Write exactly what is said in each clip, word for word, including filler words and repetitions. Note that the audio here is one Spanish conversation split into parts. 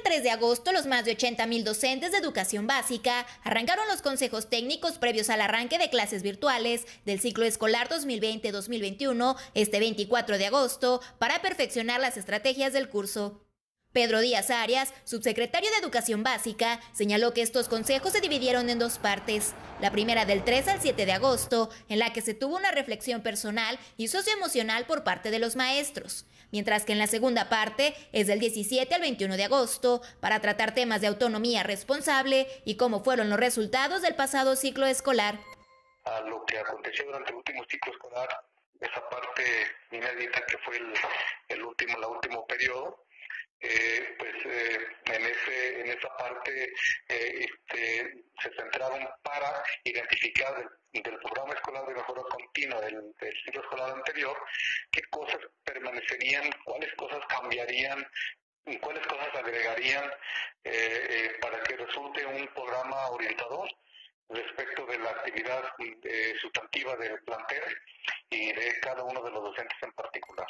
tres de agosto, los más de ochenta mil docentes de educación básica arrancaron los consejos técnicos previos al arranque de clases virtuales del ciclo escolar dos mil veinte dos mil veintiuno este veinticuatro de agosto para perfeccionar las estrategias del curso. Pedro Díaz Arias, subsecretario de Educación Básica, señaló que estos consejos se dividieron en dos partes. La primera del tres al siete de agosto, en la que se tuvo una reflexión personal y socioemocional por parte de los maestros, mientras que en la segunda parte es del diecisiete al veintiuno de agosto, para tratar temas de autonomía responsable y cómo fueron los resultados del pasado ciclo escolar. A lo que aconteció durante el último ciclo escolar, esa parte inédita que fue el, el último, el último periodo, Eh, pues eh, en ese en esa parte eh, este, se centraron para identificar del, del programa escolar de mejora continua del, del ciclo escolar anterior qué cosas permanecerían, cuáles cosas cambiarían y cuáles cosas agregarían eh, eh, para que resulte un programa orientador respecto de la actividad eh, sustantiva del plantel y de cada uno de los docentes en particular.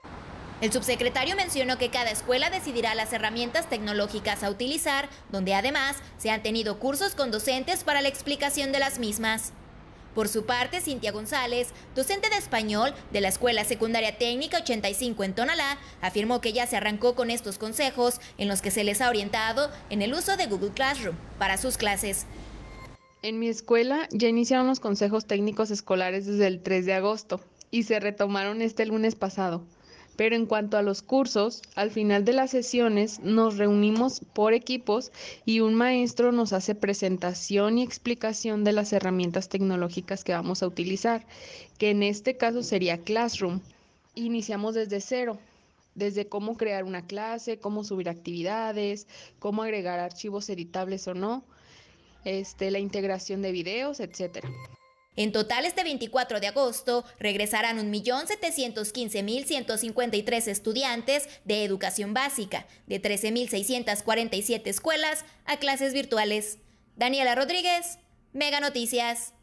El subsecretario mencionó que cada escuela decidirá las herramientas tecnológicas a utilizar, donde además se han tenido cursos con docentes para la explicación de las mismas. Por su parte, Cintia González, docente de español de la Escuela Secundaria Técnica ochenta y cinco en Tonalá, afirmó que ya se arrancó con estos consejos en los que se les ha orientado en el uso de Google Classroom para sus clases. En mi escuela ya iniciaron los consejos técnicos escolares desde el tres de agosto y se retomaron este lunes pasado. Pero en cuanto a los cursos, al final de las sesiones nos reunimos por equipos y un maestro nos hace presentación y explicación de las herramientas tecnológicas que vamos a utilizar, que en este caso sería Classroom. Iniciamos desde cero, desde cómo crear una clase, cómo subir actividades, cómo agregar archivos editables o no, este, la integración de videos, etcétera. En total, este veinticuatro de agosto regresarán un millón setecientos quince mil ciento cincuenta y tres estudiantes de educación básica de trece mil seiscientas cuarenta y siete escuelas a clases virtuales. Daniela Rodríguez, Mega Noticias.